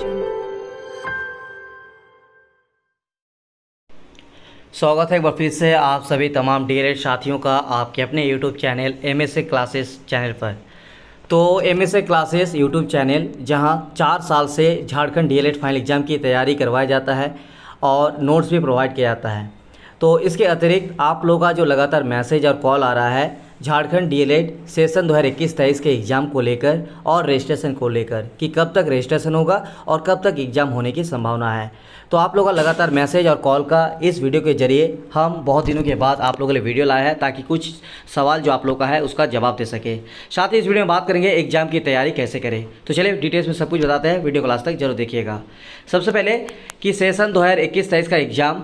स्वागत है एक बार फिर से आप सभी तमाम डीएलएड साथियों का आपके अपने YouTube channel MSA classes channel पर। तो एमएसए क्लासेस यूट्यूब चैनल जहां 4 साल से झारखंड डीएलएड फाइनल एग्ज़ाम की तैयारी करवाया जाता है और नोट्स भी प्रोवाइड किया जाता है। तो इसके अतिरिक्त आप लोगों का जो लगातार मैसेज और कॉल आ रहा है झारखंड डीएलएड सेशन 2021-23 के एग्ज़ाम को लेकर और रजिस्ट्रेशन को लेकर कि कब तक रजिस्ट्रेशन होगा और कब तक एग्ज़ाम होने की संभावना है। तो आप लोगों का लगातार मैसेज और कॉल का इस वीडियो के जरिए हम बहुत दिनों के बाद आप लोगों के लिए वीडियो लाए हैं ताकि कुछ सवाल जो आप लोग का है उसका जवाब दे सके। साथ ही इस वीडियो में बात करेंगे एग्ज़ाम की तैयारी कैसे करें। तो चलिए डिटेल्स में सब कुछ बताते हैं, वीडियो को लास्ट तक जरूर देखिएगा। सबसे पहले कि सेशन 2021-23 का एग्ज़ाम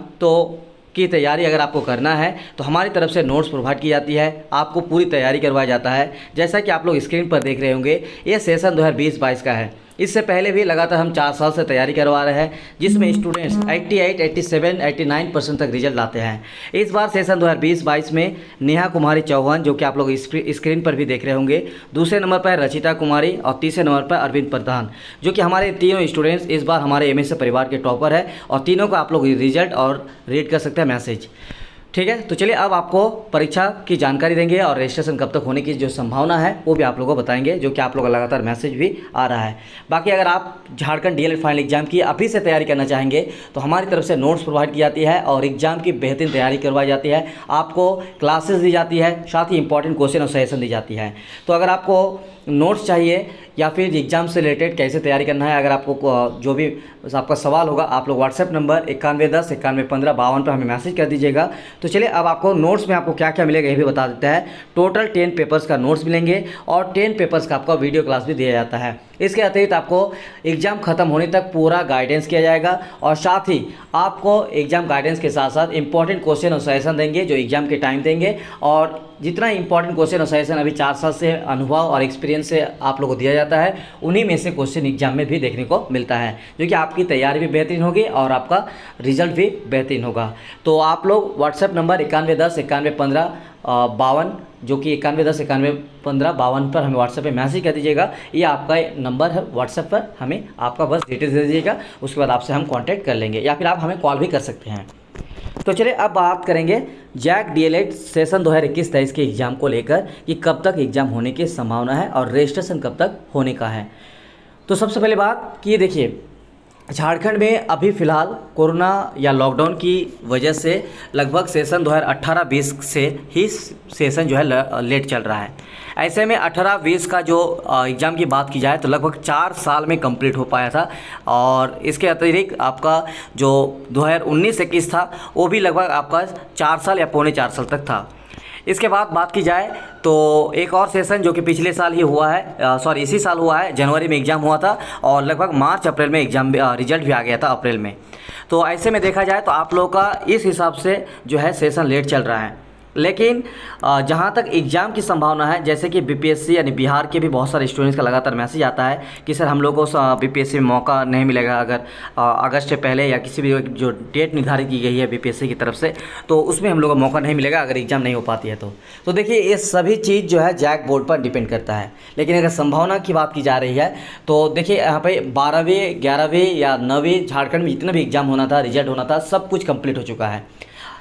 की तैयारी अगर आपको करना है तो हमारी तरफ से नोट्स प्रोवाइड की जाती है, आपको पूरी तैयारी करवाया जाता है। जैसा कि आप लोग स्क्रीन पर देख रहे होंगे ये सेशन 2020-22 का है। इससे पहले भी लगातार हम 4 साल से तैयारी करवा रहे हैं जिसमें स्टूडेंट्स 88, 87, 89% तक रिजल्ट लाते हैं। इस बार सेशन 2020-22 में नेहा कुमारी चौहान जो कि आप लोग स्क्रीन पर भी देख रहे होंगे, दूसरे नंबर पर रचिता कुमारी और तीसरे नंबर पर अरविंद प्रधान जो कि हमारे तीनों स्टूडेंट्स इस बार हमारे एमएसए परिवार के टॉपर है और तीनों को आप लोग रिजल्ट और रीड कर सकते हैं मैसेज। ठीक है, तो चलिए अब आपको परीक्षा की जानकारी देंगे और रजिस्ट्रेशन कब तक होने की जो संभावना है वो भी आप लोगों को बताएंगे, जो कि आप लोगों का लगातार मैसेज भी आ रहा है। बाकी अगर आप झारखंड डीएलएड फाइनल एग्जाम की अभी से तैयारी करना चाहेंगे तो हमारी तरफ से नोट्स प्रोवाइड की जाती है और एग्जाम की बेहतरीन तैयारी करवाई जाती है, आपको क्लासेस दी जाती है, साथ ही इंपॉर्टेंट क्वेश्चन और सजेशन दी जाती है। तो अगर आपको नोट्स चाहिए या फिर एग्ज़ाम से रिलेटेड कैसे तैयारी करना है, अगर आपको जो भी आपका सवाल होगा आप लोग व्हाट्सएप नंबर 9110 9115 52 पर हमें मैसेज कर दीजिएगा। तो चलिए अब आपको नोट्स में आपको क्या क्या मिलेगा ये भी बता देता है। टोटल 10 पेपर्स का नोट्स मिलेंगे और 10 पेपर्स का आपका वीडियो क्लास भी दिया जाता है। इसके अतिरिक्त आपको एग्ज़ाम ख़त्म होने तक पूरा गाइडेंस किया जाएगा और साथ ही आपको एग्ज़ाम गाइडेंस के साथ साथ इंपॉर्टेंट क्वेश्चन और सजेशन देंगे जो एग्ज़ाम के टाइम देंगे। और जितना इंपॉर्टेंट क्वेश्चन और सजेशन अभी 4 साल से अनुभव और एक्सपीरियंस से आप लोगों को दिया जाता है उन्हीं में से क्वेश्चन एग्जाम में भी देखने को मिलता है, जो कि आपकी तैयारी भी बेहतरीन होगी और आपका रिजल्ट भी बेहतरीन होगा। तो आप लोग व्हाट्सएप नंबर 9110 9115 52 जो कि 9110 9115 52 पर हमें व्हाट्सएप पे मैसेज कर दीजिएगा। ये आपका नंबर है व्हाट्सएप पर, हमें आपका बस डिटेल्स दे दीजिएगा, उसके बाद आपसे हम कांटेक्ट कर लेंगे या फिर आप हमें कॉल भी कर सकते हैं। तो चलिए अब बात करेंगे जैक डीएलएड सेशन 2021-23 के एग्ज़ाम को लेकर कि कब तक एग्ज़ाम होने की संभावना है और रजिस्ट्रेशन कब तक होने का है। तो सबसे पहले बात कि देखिए झारखंड में अभी फ़िलहाल कोरोना या लॉकडाउन की वजह से लगभग सेशन 2018-20 से ही सेशन जो है लेट चल रहा है। ऐसे में 18-20 का जो एग्ज़ाम की बात की जाए तो लगभग 4 साल में कंप्लीट हो पाया था और इसके अतिरिक्त आपका जो 2019-21 था वो भी लगभग आपका 4 साल या पौने 4 साल तक था। इसके बाद बात की जाए तो एक और सेशन जो कि पिछले साल ही हुआ है, इसी साल हुआ है, जनवरी में एग्ज़ाम हुआ था और लगभग मार्च अप्रैल में एग्ज़ाम रिजल्ट भी आ गया था अप्रैल में। तो ऐसे में देखा जाए तो आप लोगों का इस हिसाब से जो है सेशन लेट चल रहा है। लेकिन जहाँ तक एग्ज़ाम की संभावना है, जैसे कि बीपीएससी यानी बिहार के भी बहुत सारे स्टूडेंट्स का लगातार मैसेज आता है कि सर हम लोग को बीपीएससी में मौका नहीं मिलेगा अगर अगस्त से पहले या किसी भी जो डेट निर्धारित की गई है बीपीएससी की तरफ से तो उसमें हम लोग को मौका नहीं मिलेगा अगर एग्ज़ाम नहीं हो पाती है। तो देखिए ये सभी चीज़ जो है जैक बोर्ड पर डिपेंड करता है। लेकिन अगर संभावना की बात की जा रही है तो देखिए यहाँ पे 12वीं 11वीं या 9वीं झारखंड में जितना भी एग्ज़ाम होना था, रिजल्ट होना था, सब कुछ कंप्लीट हो चुका है।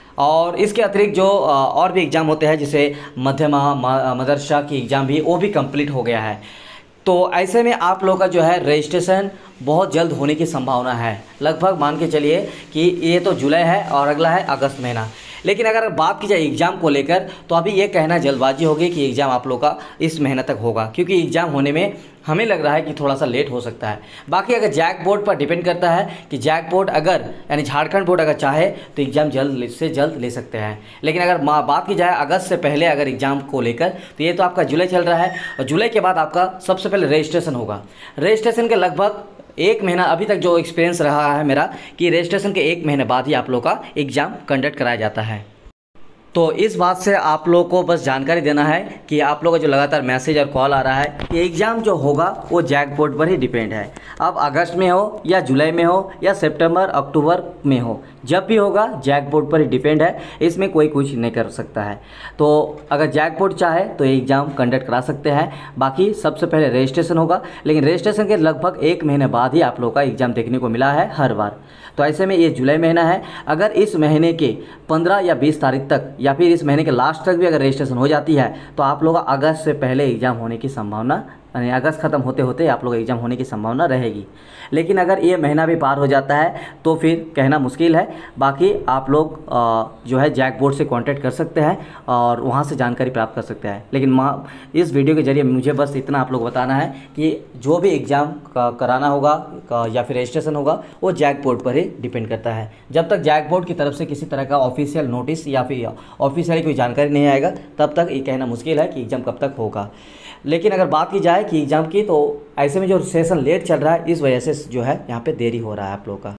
और इसके अतिरिक्त जो और भी एग्ज़ाम होते हैं जैसे मध्यमा मदरसा की एग्ज़ाम भी वो भी कंप्लीट हो गया है। तो ऐसे में आप लोगों का जो है रजिस्ट्रेशन बहुत जल्द होने की संभावना है। लगभग मान के चलिए कि ये तो जुलाई है और अगला है अगस्त महीना। लेकिन अगर बात की जाए एग्ज़ाम को लेकर तो अभी ये कहना जल्दबाजी होगी कि एग्ज़ाम आप लोग का इस महीने तक होगा, क्योंकि एग्ज़ाम होने में हमें लग रहा है कि थोड़ा सा लेट हो सकता है। बाकी अगर जैक बोर्ड पर डिपेंड करता है कि जैक बोर्ड अगर यानी झारखंड बोर्ड अगर चाहे तो एग्ज़ाम जल्द से जल्द ले सकते हैं। लेकिन अगर बात की जाए अगस्त से पहले अगर एग्ज़ाम को लेकर तो ये तो आपका जुलाई चल रहा है और जुलाई के बाद आपका सबसे पहले रजिस्ट्रेशन होगा। रजिस्ट्रेशन के लगभग 1 महीना अभी तक जो एक्सपीरियंस रहा है मेरा कि रजिस्ट्रेशन के 1 महीने बाद ही आप लोग का एग्ज़ाम कंडक्ट कराया जाता है। तो इस बात से आप लोगों को बस जानकारी देना है कि आप लोगों का जो लगातार मैसेज और कॉल आ रहा है कि एग्ज़ाम जो होगा वो जैक बोर्ड पर ही डिपेंड है। अब अगस्त में हो या जुलाई में हो या सितंबर अक्टूबर में हो, जब भी होगा जैक बोर्ड पर ही डिपेंड है, इसमें कोई कुछ नहीं कर सकता है। तो अगर जैक बोर्ड चाहे तो एग्ज़ाम कंडक्ट करा सकते हैं। बाकी सबसे पहले रजिस्ट्रेशन होगा, लेकिन रजिस्ट्रेशन के लगभग 1 महीने बाद ही आप लोगों का एग्ज़ाम देखने को मिला है हर बार। तो ऐसे में ये जुलाई महीना है, अगर इस महीने के 15 या 20 तारीख तक या फिर इस महीने के लास्ट तक भी अगर रजिस्ट्रेशन हो जाती है तो आप लोग अगस्त से पहले एग्ज़ाम होने की संभावना, यानी अगस्त ख़त्म होते होते आप लोग एग्ज़ाम होने की संभावना रहेगी। लेकिन अगर ये महीना भी पार हो जाता है तो फिर कहना मुश्किल है। बाकी आप लोग जो है जैक बोर्ड से कांटेक्ट कर सकते हैं और वहाँ से जानकारी प्राप्त कर सकते हैं। लेकिन इस वीडियो के जरिए मुझे बस इतना आप लोग बताना है कि जो भी एग्ज़ाम कराना होगा या फिर रजिस्ट्रेशन होगा वो जैक बोर्ड पर ही डिपेंड करता है। जब तक जैक बोर्ड की तरफ से किसी तरह का ऑफिशियल नोटिस या फिर ऑफिशियल कोई जानकारी नहीं आएगा तब तक ये कहना मुश्किल है कि एग्ज़ाम कब तक होगा। लेकिन अगर बात की जाए कि एग्ज़ाम की, तो ऐसे में जो सेशन लेट चल रहा है इस वजह से जो है यहाँ पे देरी हो रहा है आप लोगों का।